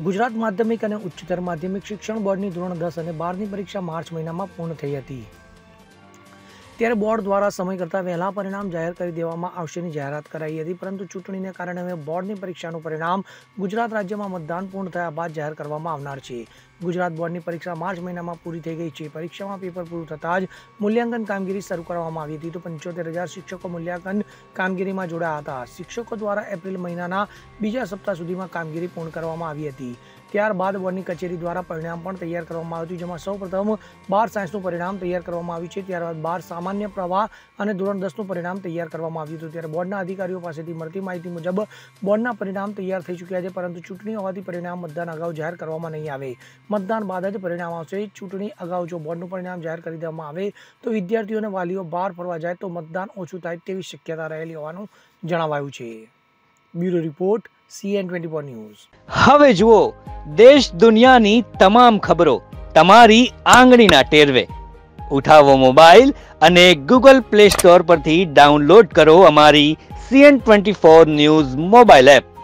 ગુજરાત માધ્યમિક અને ઉચ્ચતર માધ્યમિક શિક્ષણ બોર્ડની ધોરણ 10 અને 12ની પરીક્ષા માર્ચ મહિનામાં પૂર્ણ થઈ હતી। ત્યારે બોર્ડ દ્વારા સમય કરતાં વહેલા પરિણામ જાહેર કરી દેવામાં આવશેની જાહેરાત કરાઈ હતી, પરંતુ ચૂંટણીને કારણે હવે બોર્ડની પરીક્ષાનું પરિણામ ગુજરાત રાજ્યમાં મતદાન પૂર્ણ થયા બાદ જાહેર કરવામાં આવનાર છે। ગુજરાત બોર્ડની પરીક્ષા માર્ચ મહિનામાં પૂરી થઈ ગઈ છે। પરીક્ષામાં પેપર પૂરું થતાં જ મૂલ્યાંકન કામગીરી શરૂ કરવામાં આવી હતી, તો 75,000 શિક્ષકો મૂલ્યાંકન કામગીરીમાં જોડાયા હતા। શિક્ષકો દ્વારા એપ્રિલ મહિનાના બીજા સપ્તાહ સુધીમાં કામગીરી પૂર્ણ કરવામાં આવી હતી। ત્યારબાદ બોર્ડની કચેરી દ્વારા પરિણામ પણ તૈયાર કરવામાં આવ્યું, જેમાં સૌપ્રથમ 12 સાયન્સનું પરિણામ તૈયાર કરવામાં આવ્યું છે। ત્યારબાદ 12 સામાન્ય પ્રવાહ અને ધોરણ 10નું પરિણામ તૈયાર કરવામાં આવ્યું હતું। ત્યારે બોર્ડના અધિકારીઓ પાસેથી મળતી માહિતી મુજબ બોર્ડના પરિણામ તૈયાર થઈ ચૂક્યા છે, પરંતુ ચૂંટણી હોવાથી પરિણામ મતદાન અગાઉ જાહેર કરવામાં નહીં આવે। મતદાન બાદ જ પરિણામ આવશે। ચૂંટણી અગાઉ જો બોર્ડનું પરિણામ જાહેર કરી દેવામાં આવે તો વિદ્યાર્થીઓ અને વાલીઓ બહાર ફરવા જાય તો મતદાન ઓછું થાય તેવી શક્યતા રહેલી હોવાનું જણાવાયું છે। Bureau report, CN24 news. હવે જુઓ દેશ દુનિયાની તમામ ખબરો તમારી આંગળીના ટેરવે। ઉઠાવો મોબાઈલ અને Google Play Store પરથી ડાઉનલોડ કરો અમારી CN24 ન્યૂઝ મોબાઈલ એપ।